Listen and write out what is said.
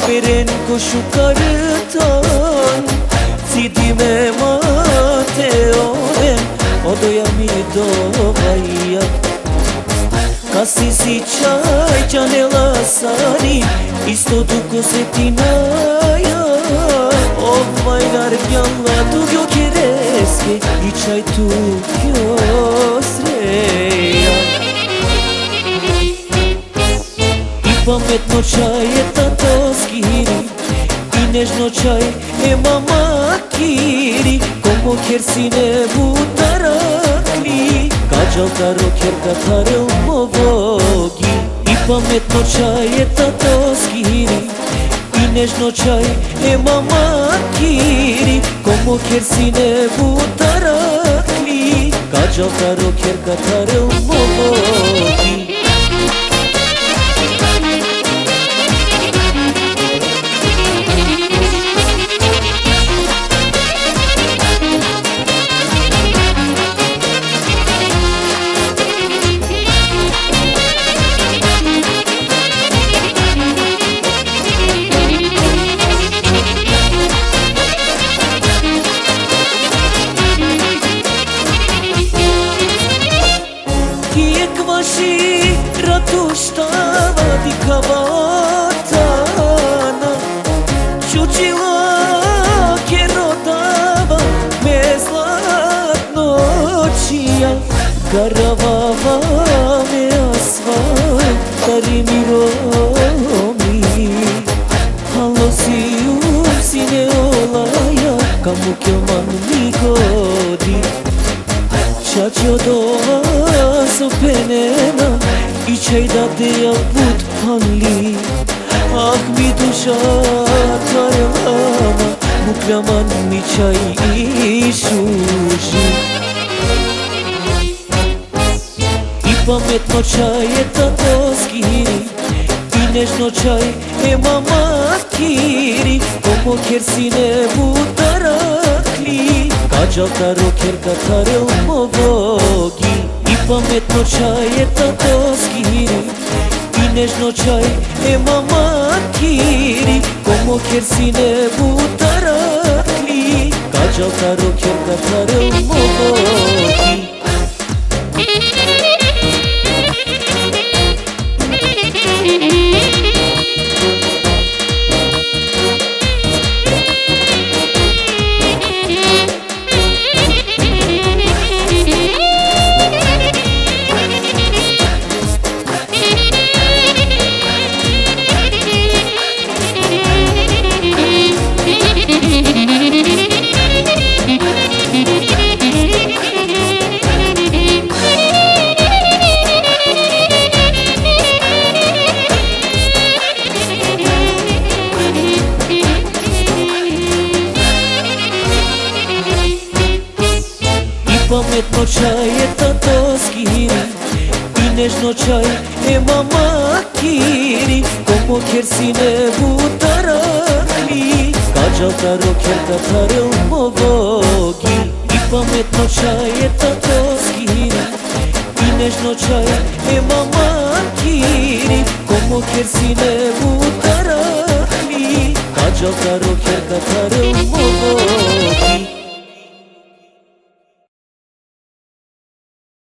Perenco shukarutan Cidime mateoren Odoja mi dovaja Kasi si čaj čanela sani Isto dugo se ti naja Ovaj gargjalla dugjo kereske I čaj tugjo sreja I pametno čaj je tato skiri I nežno čaj je mama kiri Komo kersine butarakli Kađalka rokerka tarel movogi I pametno čaj je tato skiri I nežno čaj je mama kiri Komo kersine butarakli Kađalka rokerka tarel movogi Vaši ratuštava di kavatana Čučila kerodava me zlatnočija Karavava me asfalt tari mi romi Halosium sine olaja kamu kelman mi godi Čačio dova penena I čaj da deja put panli Ah mi duša tare lama Muklaman mi čaj I šuži I pametno čaj je tato skiri I nežno čaj je mama kiri Komo kersine butarakli Kađalka rokerka tarel movogi I pametno čaj je tato skiri I nežno čaj je mama kiri Komo kersine butarakli Kađalka rokerka tarel movogi Pametno čaj je tato skiri I nežno čaj je mama kiri Komo kersine butarakli Kađalka rokerka tarel movogi I pametno čaj je tato skiri I nežno čaj je mama kiri Komo kersine butarakli Kađalka rokerka tarel movogi